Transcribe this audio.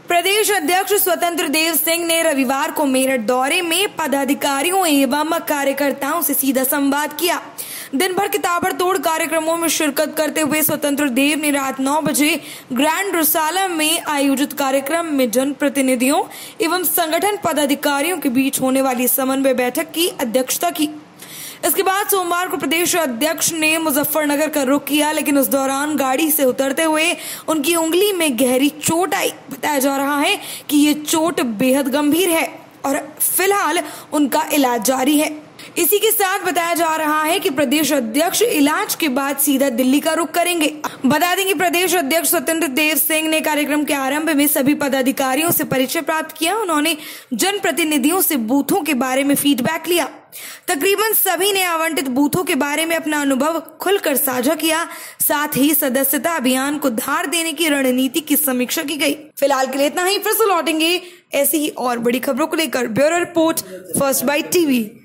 प्रदेश अध्यक्ष स्वतंत्र देव सिंह ने रविवार को मेरठ दौरे में पदाधिकारियों एवं कार्यकर्ताओं से सीधा संवाद किया। दिन भर के ताबड़तोड़ कार्यक्रमों में शिरकत करते हुए स्वतंत्र देव ने रात 9 बजे ग्रैंड रुसाला में आयोजित कार्यक्रम में जनप्रतिनिधियों एवं संगठन पदाधिकारियों के बीच होने वाली समन्वय बैठक की अध्यक्षता की। इसके बाद सोमवार को प्रदेश अध्यक्ष ने मुजफ्फरनगर का रुख किया, लेकिन उस दौरान गाड़ी से उतरते हुए उनकी उंगली में गहरी चोट आई। बताया जा रहा है कि ये चोट बेहद गंभीर है और फिलहाल उनका इलाज जारी है। इसी के साथ बताया जा रहा है कि प्रदेश अध्यक्ष इलाज के बाद सीधा दिल्ली का रुख करेंगे। बता दें कि प्रदेश अध्यक्ष स्वतंत्र देव सिंह ने कार्यक्रम के आरंभ में सभी पदाधिकारियों से परिचय प्राप्त किया। उन्होंने जनप्रतिनिधियों से बूथों के बारे में फीडबैक लिया। तकरीबन सभी ने आवंटित बूथों के बारे में अपना अनुभव खुलकर साझा किया। साथ ही सदस्यता अभियान को धार देने की रणनीति की समीक्षा की गई। फिलहाल के लिए इतना ही, फिर से लौटेंगे ऐसी ही और बड़ी खबरों को लेकर। Bureau report, first bite TV.